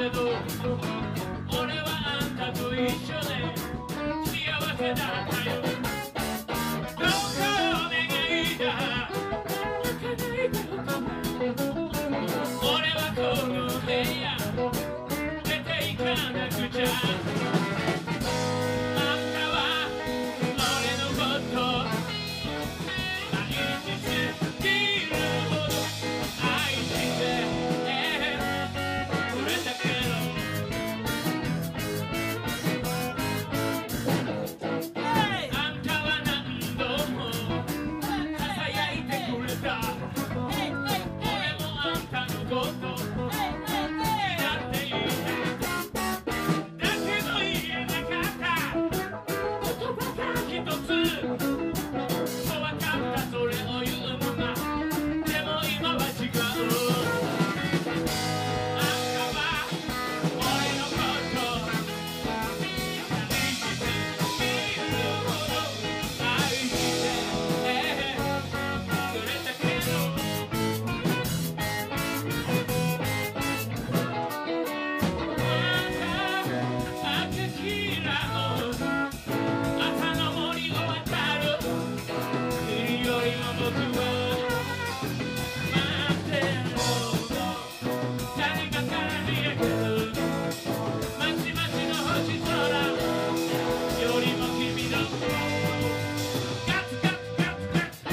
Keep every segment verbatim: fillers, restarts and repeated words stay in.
けど俺はあんたと一緒で幸せだったよ。どうかお願いだ、泣かないでおくれ。俺はこの部屋出ていかなくちゃ。あんたは俺のこと愛しすぎるほど愛してくれたけど、あんたは何度もささやいてくれた。俺もあんたのこと好きだって言う。だけど言えなかった言葉が一つ怖かった。それを言うのがでも今は違う。あんたは俺のこと愛しているほど愛してくれたけど、あんた明けきらの朝の森を渡る君よりも僕は待ってる。谷間から見えてるまちまちの星空よりも君のガツガツガツガツ。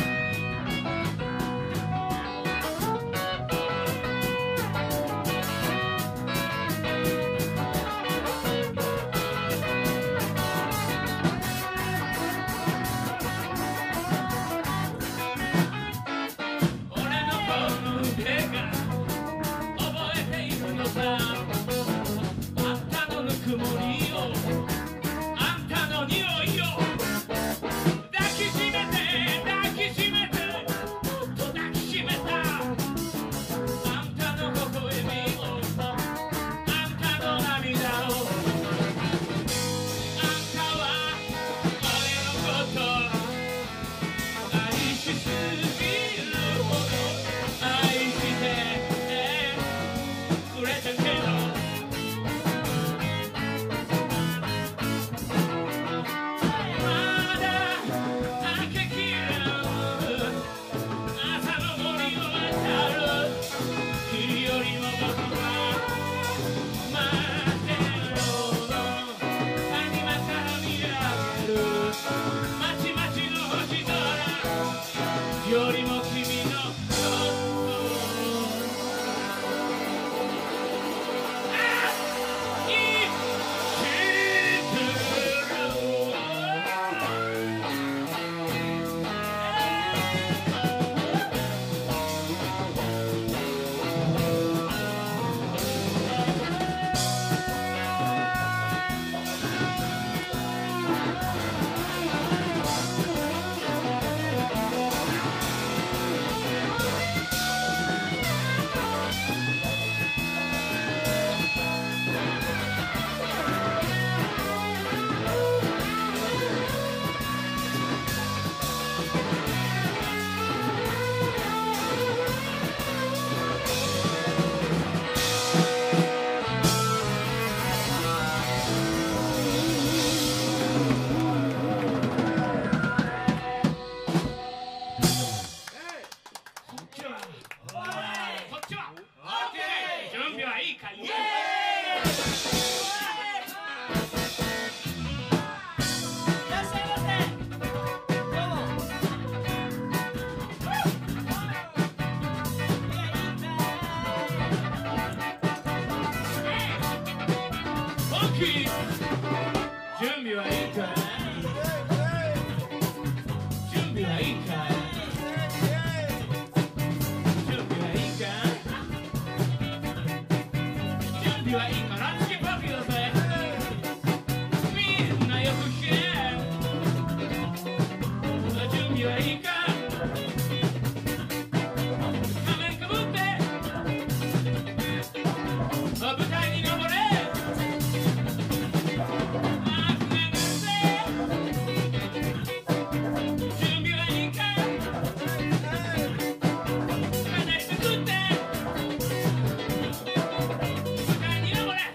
俺のこの腕が覚えているのさ。あんたのぬくもりをあんたの匂いを抱きしめて抱きしめてもっと抱きしめた。あんたの微笑みをあんたの涙を。あんたは俺のこと愛しすぎるほど愛してくれたけど、まだ明けきらぬ朝の森を渡る君よりも僕は待ってるの。谷間から見上げるまちまちの星空よりも君のこと愛してる。こっちはこっちは OK。 準備はいいか。イエーイ。準備はいいか。準備はいいか。準備はいいか。準備はいいか。ラッキーパーティーだぜ。みんなよく聞け。準備はいいか。仮面かぶって舞台に登れ。準備はいいか。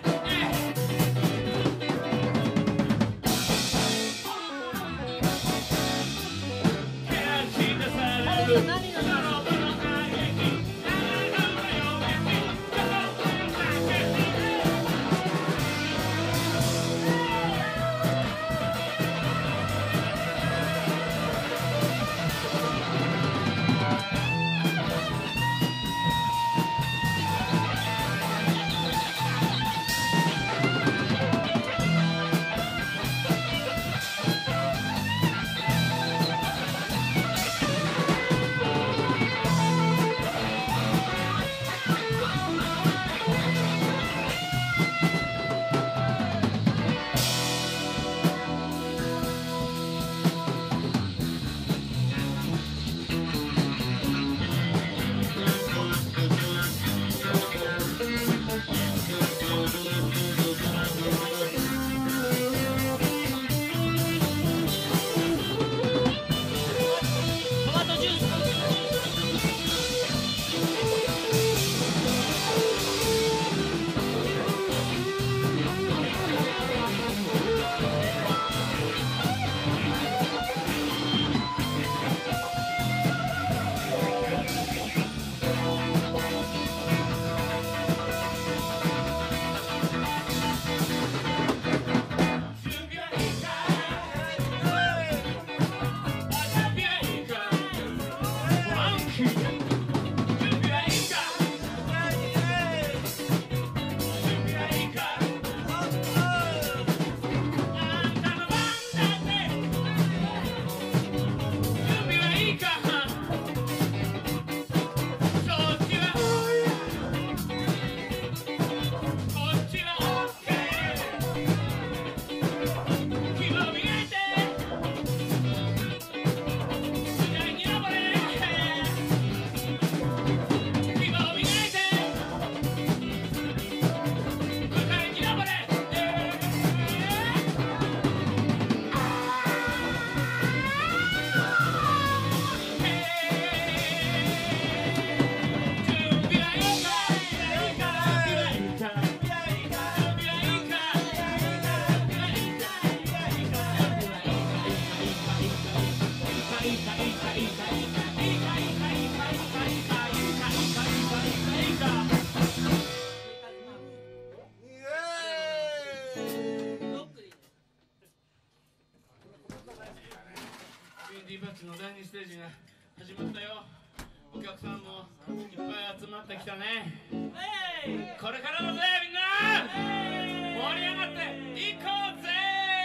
にステージが始まったよ。お客さんもいっぱい集まってきたね。これからだぜみんな、盛り上がっていこうぜ。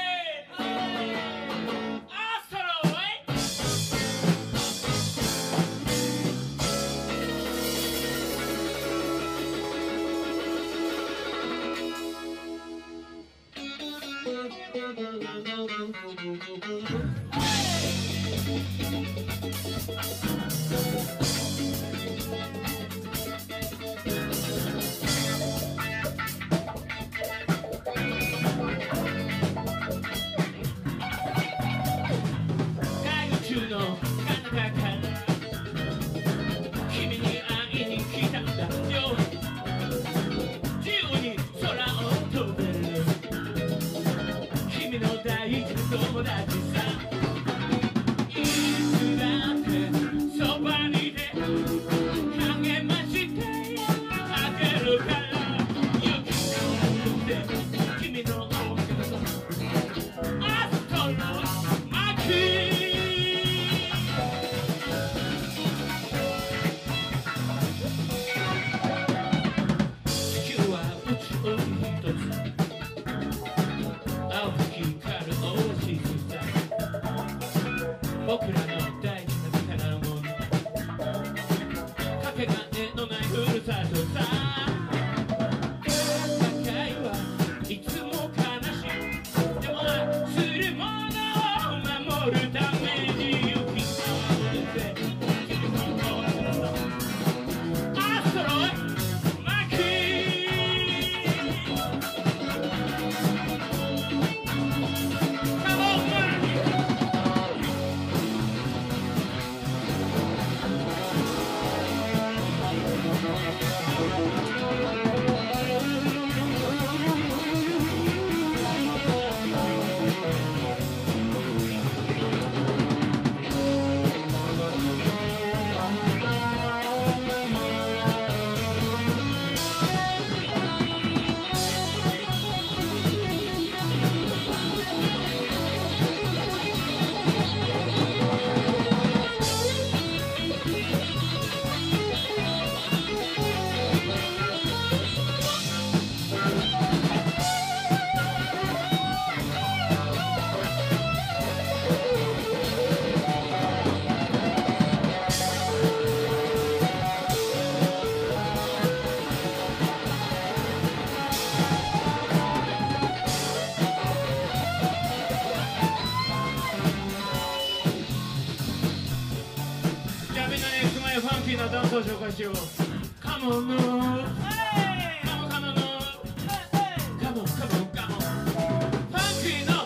アストロ友達さ、いつだってそばにいて励ましてあげるから、勇気を持って君のおかげとアストロマキ地球は宇宙に一つ青く光るオアシスさ、僕らの大事な宝物、かけがえのないふるさとさ。世界はいつも悲しい、でも愛するものを守るために勇気を持って君のおかげとアストロマキファンキーなダンスを紹介しよう。カモンのカモカモのカモンカモンカモン、ファンキーの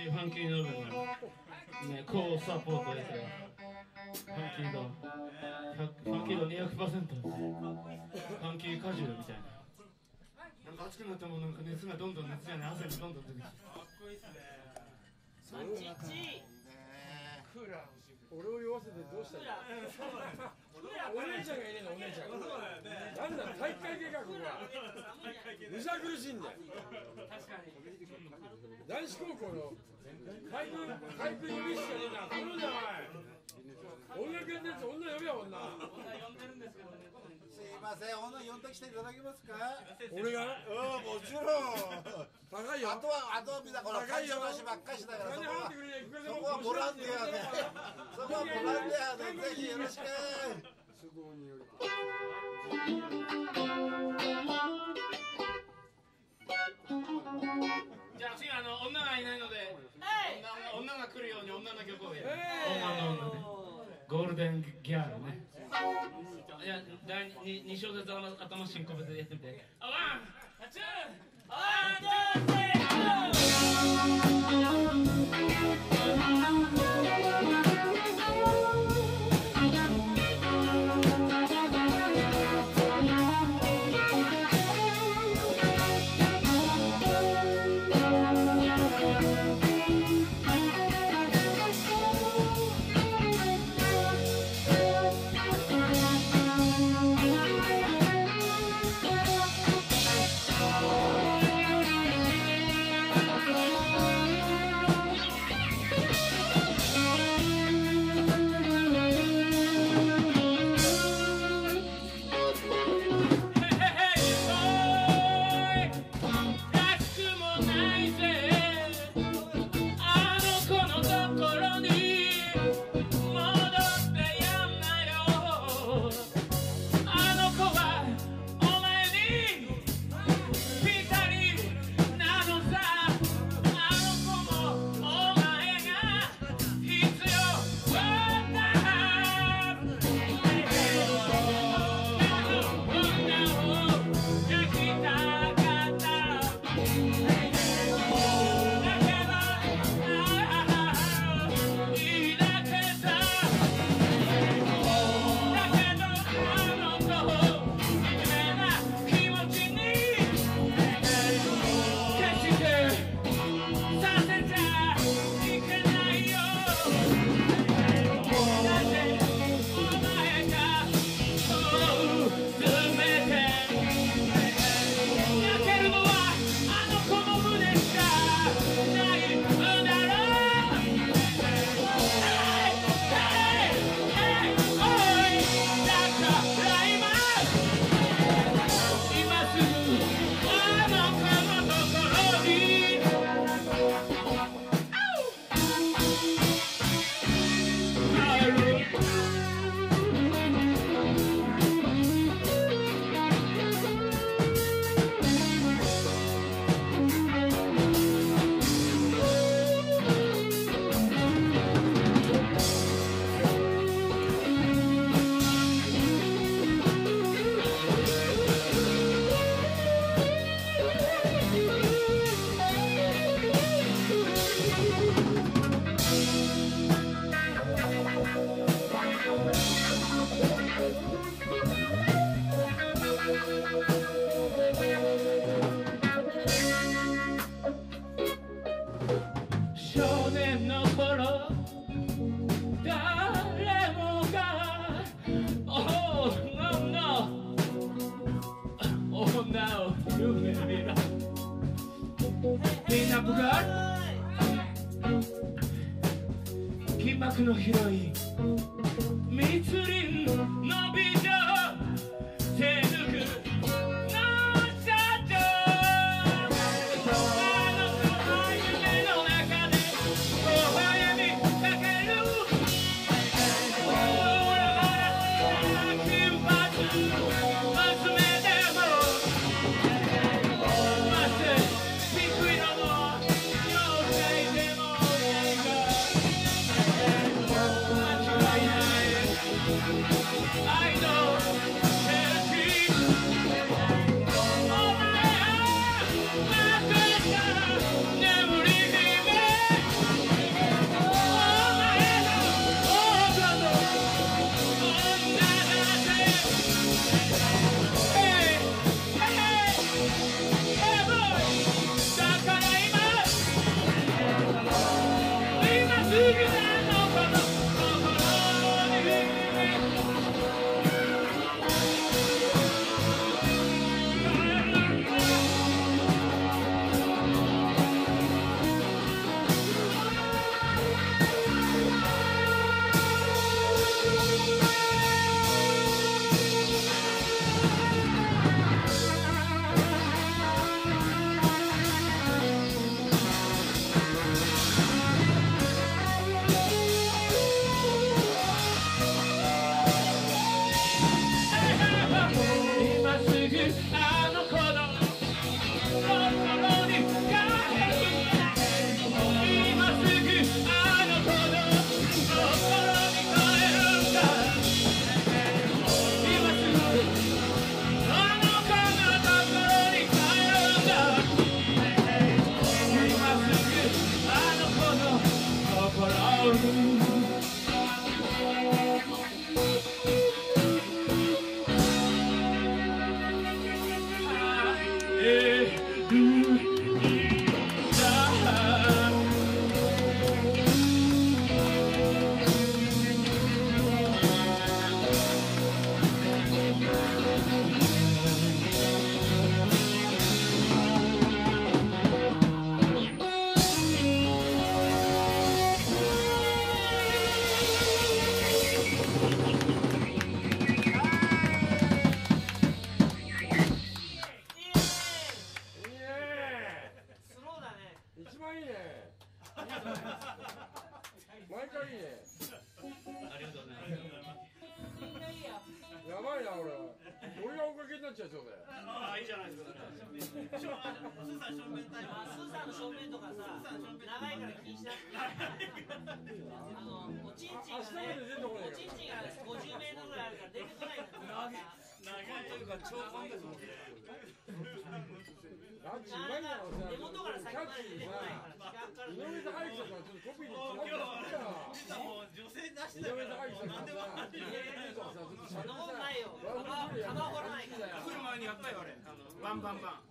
ファンキーノブのね、高サポートですよ。ファンキー度、ファンキー度にひゃくパーセント。ファンキー果汁みたいな。なんか熱くなったもん、なんか熱がどんどん熱じゃない、汗がどんどん出てきて。かっこいいっすね。マンチッチ。クーラー欲しい。俺を酔わせてどうしたら。お姉ちゃんがいねえの、お姉ちゃん。なんだ、体育会計画が。むしゃ苦しいんだよ。確かに。男子高校の。体育、体育予備士がねえな、来るんじゃない。音楽やってるやつ、女呼べよ、女。女呼んでるんですけどね。 すいません、女呼んできていただけますか。 俺が。 うん、もちろん。高いよ。あとは、あとはみんな、この会社の話ばっかりしながら。そこは、そこはボランティアで。そこはボランティアで、ぜひよろしく。都合による。 じゃあ次あの女がいないので、女が来るように女の曲をやる。女の女でゴールデンギャルね。いや第二二小節頭シンコペでやってみて。あワン、ツー、ワン、ツー、スリ金箔のヒロイン密林の美女手抜くの社長あの子は夢の中で微笑みかけるほらほら金髪集めてもましてピクイのも妖精でもないか間違いないバンバンバン。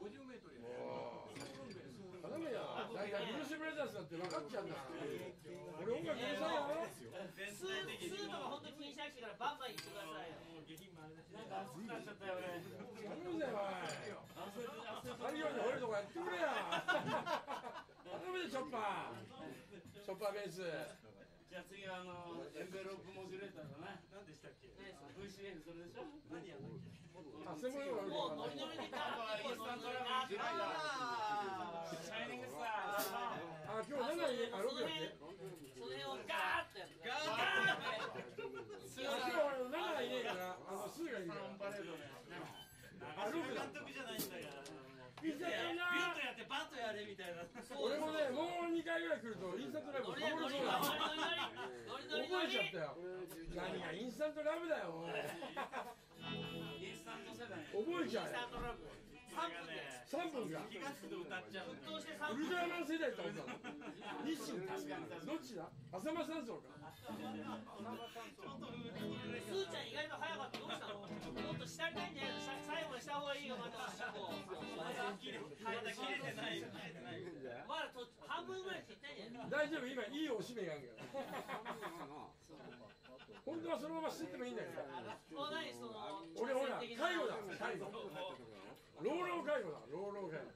頼むよ。だいたいブルース・ブレザーズだって分かっちゃうんだ。俺音楽うるさいよ。 スーとか本当に気にしなくてからバンバン言ってくださいよ。 なんか暑くなっちゃったよ俺。 頼むぜおい。太陽に吠えるとこやってくれよ。頼むぜチョッパー。チョッパーベース。 じゃあ次はあのエンベロープモジュレーターだな。何でしたっけ？ ブイシーエフ それでしょ？何やんだっけ？ あ、専門用もうノリノリでた。 インスタントラブジュライダー。シャイニングスター。 あ、今日ななにあろくだっけ？ その辺をガーッとやって。ガーッ。 今日なながいねえからあのスーがいるから。 パレードね。 あ、ろく監督じゃないんだから。 インスタントビートやってバットやれみたいな。 俺もね、もうにかいぐらい来るとインスタントラブ覚えそうだ。覚えちゃったよ。何がインスタントラブだよ。 インスタント世代。 覚えちゃうよ。さんぷんか。 気が付くと歌っちゃう。 ウルトラマン世代ってことだ。日清確かに。どっちだ？浅間山荘か。 スーちゃん意外と早かった。どうしたの？もっと下にないんじゃないの？最後にした方がいいよまだ。まだ切れてない。まだ半分ぐらい切ってんじゃない？ 大丈夫、今いいおしめがあるから。本当はそのまま吸ってもいいんだけど。俺ほら介護だ。介護。老老介護だ。老老介護。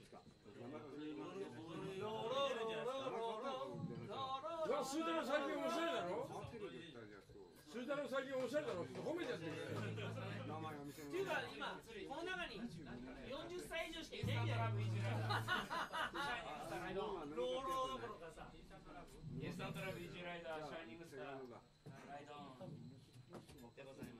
うわ、スータの最近おしゃれだろ。スータの最近おしゃれだろって褒めてやってくれ。 っていうか今この中によんじゅっさい以上しかいないんだよ。ローローどころかさ。 インスタントラブイージーライダーシャイニングスターライドオンでございます。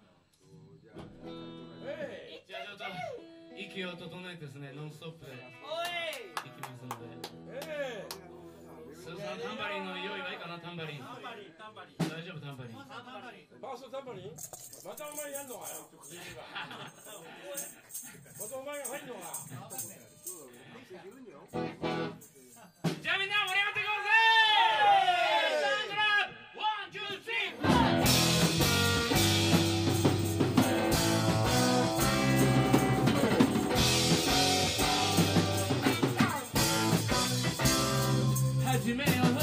じゃあちょっと息を整えてですね、ノンストップでいきますので。スーさんタンバリンの用意はいいかな。タンバリン大丈夫？タンバリンファーストタンバリンまたお前やんのかよ。またお前が入んのか。 じゃあみんな盛り上がっていこうぜ。スタンドラップワン、ツー、スリー。始めよう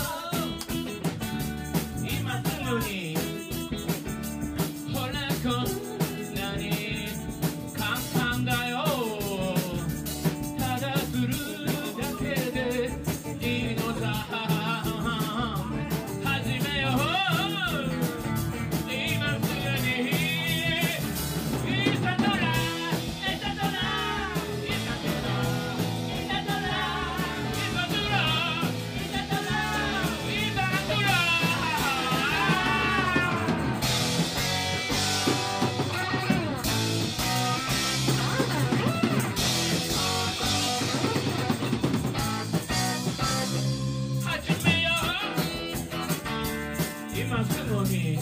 今すぐに。ほらこんなに簡単だよ。ただするだけでいいのさ。始めよう今すぐに。インスタントラインスタントラインスタントラインスタントラインスタントラ今すぐに。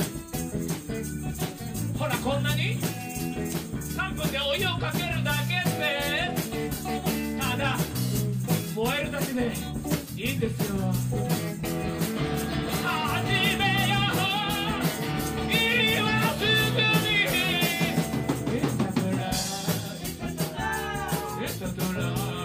ほらこんなにさんぷんでお湯をかけるだけでただ燃えるだけでいいんですよ。始めよう今すぐに。インスタントラインスタントライ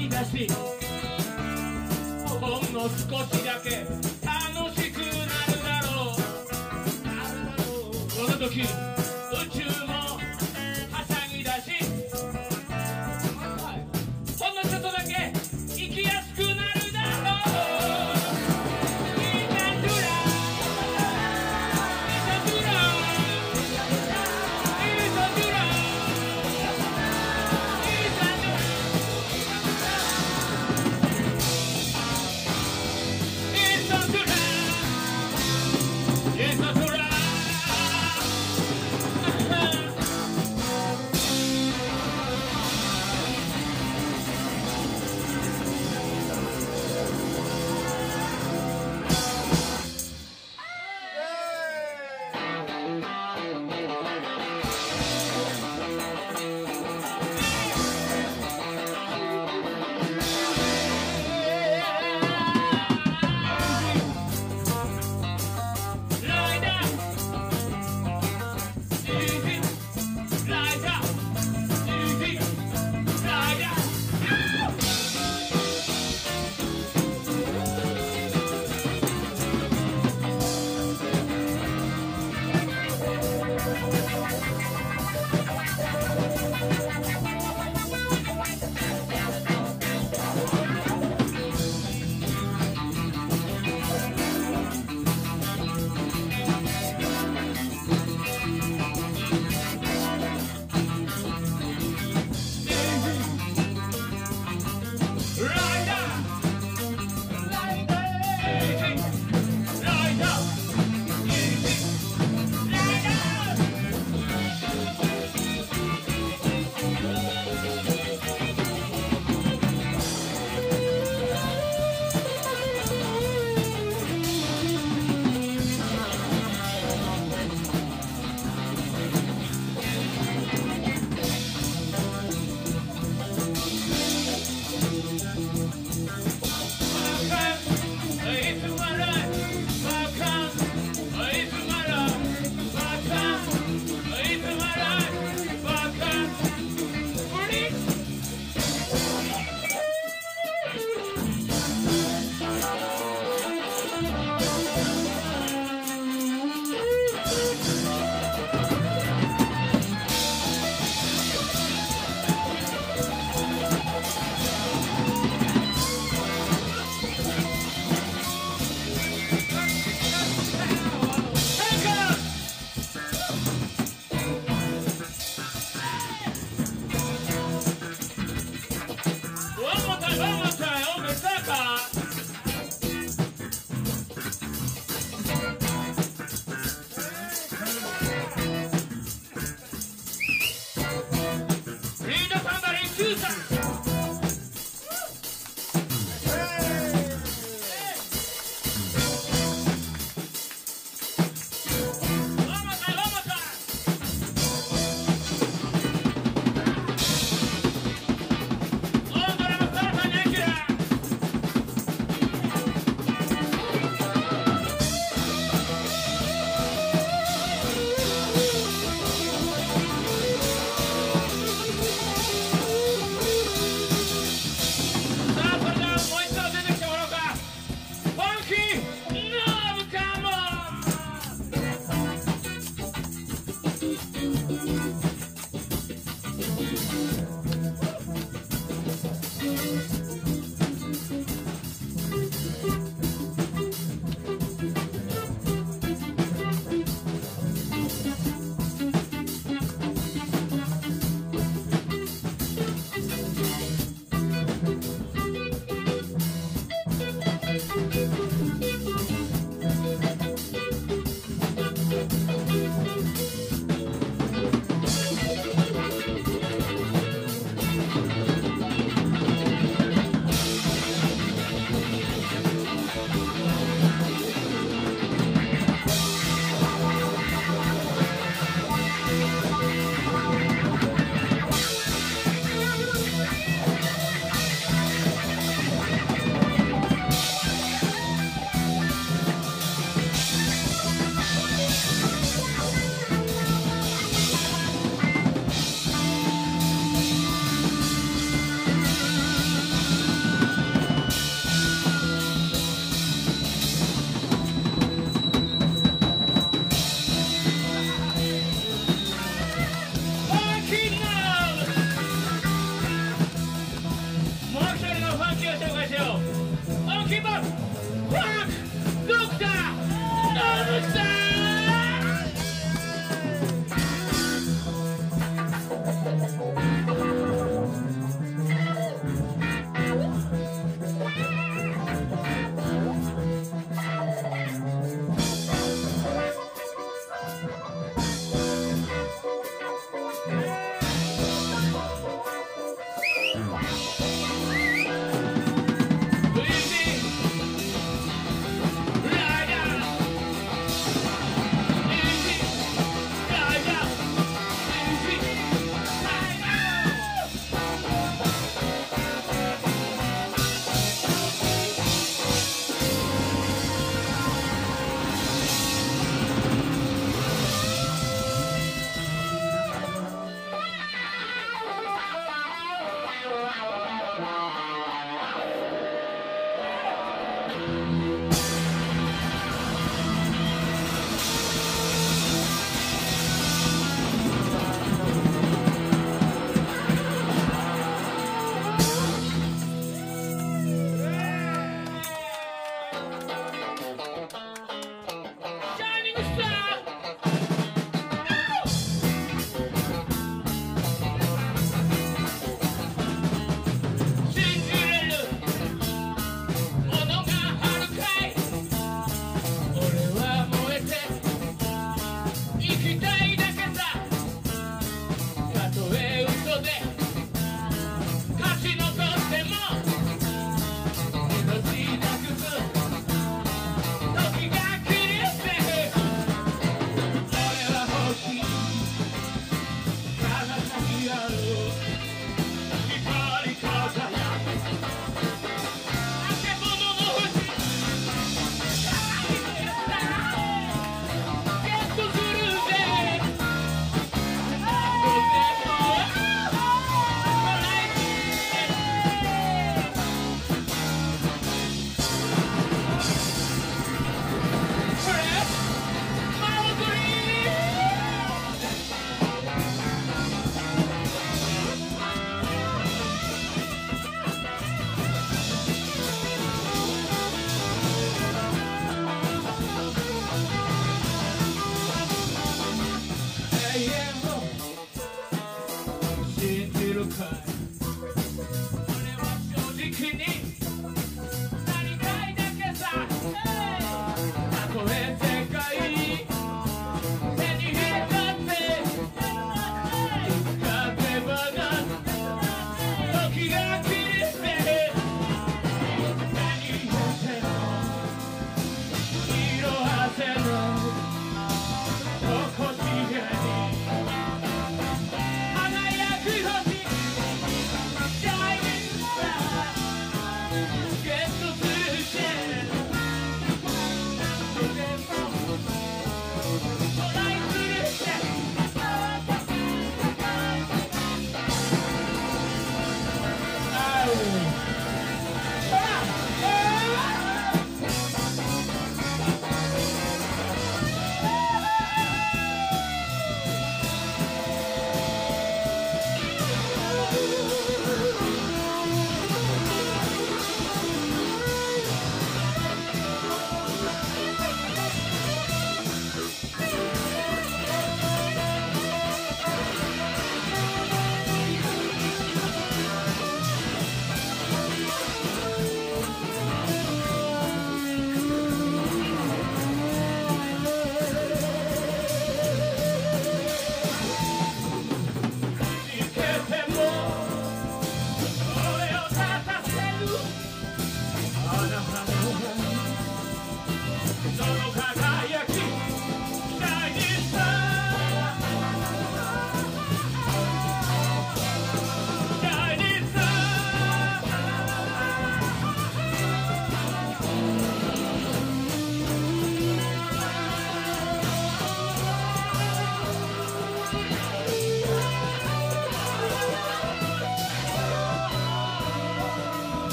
い出しほんの少しだけ楽しくなるだろうその時宇宙もはしゃぎだしほんのちょっとだけ生きやすくなるだろうIt's a 「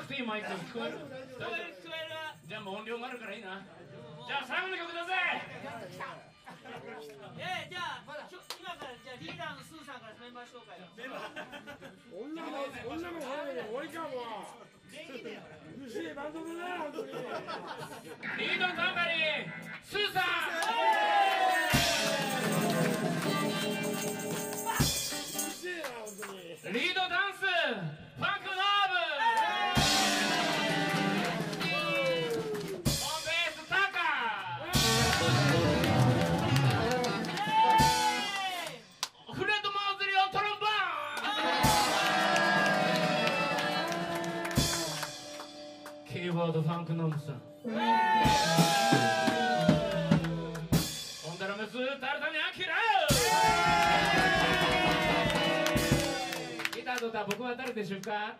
くていいマイク聞こえる？ 聞こえる聞こえる。 じゃあもう音量があるからいいな。じゃあ最後の曲だぜ。 えー、じゃあ今からじゃあリーダーのスーさんからメンバー紹介を。 女も女も早いね。終わりかもう。うるせえバンドだな本当に。 リードカンパニースーさん。リードダンスファンクノーブ。オンベースタカ。フレッド・マウズリオトロンボーン。キーボードファンクノーブさん。オンダラメスタルタニアキラー。ギターと歌僕は誰でしょうか？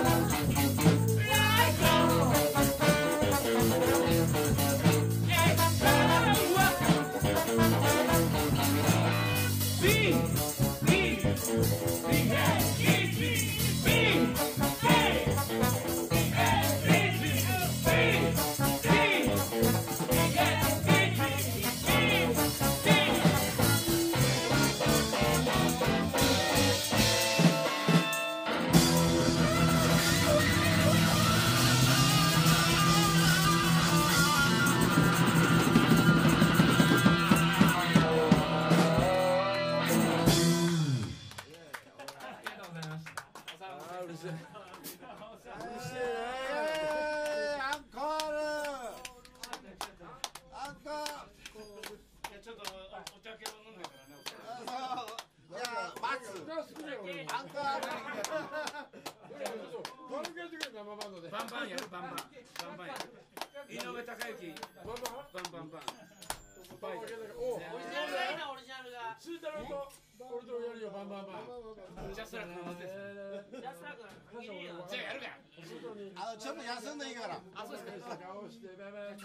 ちょっと休んでいいから。 あ、そうですか。ジャスラックのやつ、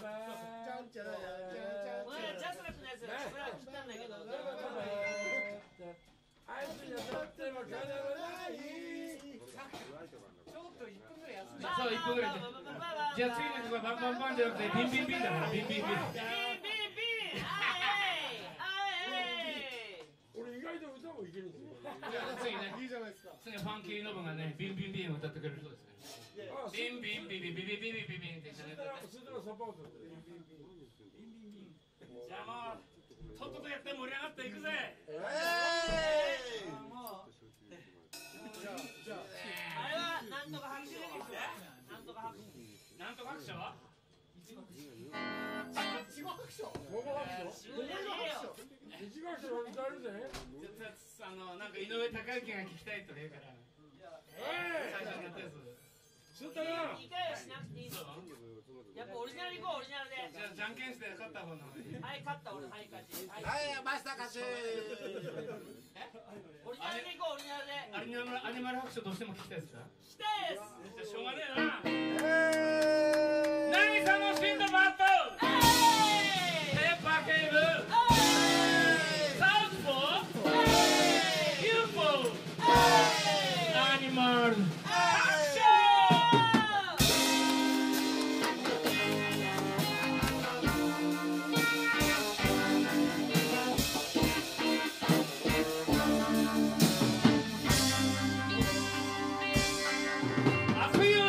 ブラックしたんだけど。あいつに当たってもかなわない。ちょっといっぷんぐらい休んで。 そう、いっぷんぐらいで。じゃあ次の曲はバンバンバンじゃなくてビンビンビンだからビンビンビン。ビンビンビン。 俺意外と歌もいけるんですよ。 次ね。いいじゃないですか。次ファンキーノブがね、ビンビンビンを歌ってくれるそうです。ビンビンビンビンビンビンビンビンビンって言ってね。 それではサポート。 じゃあもうとっととやって盛り上がっていくぜ。 あれはなんとか拍手でなんとか拍手。 なんとか拍手は？ いちご拍手。 ごご拍手。ごご拍手。いちご拍手は歌えるぜ。 あのなんか井上貴之が聞きたいと言うから。最初にやったやつ。 にかいはしなくていいの？やっぱオリジナル行こう、オリジナルで。 じゃあじゃんけんして勝った方の。 はい、勝った俺、はい、勝ち。 はい、マスター勝ち。 オリジナルで行こう、オリジナルで。 アニマルアニマル拍手どうしても聞きたいですか？ 聞きたいです。 じゃあしょうがねえな。何そのシンドバッド。ペッパーケーブ。サウスポー。ユーフォー。アニマル。Feel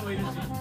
もいるし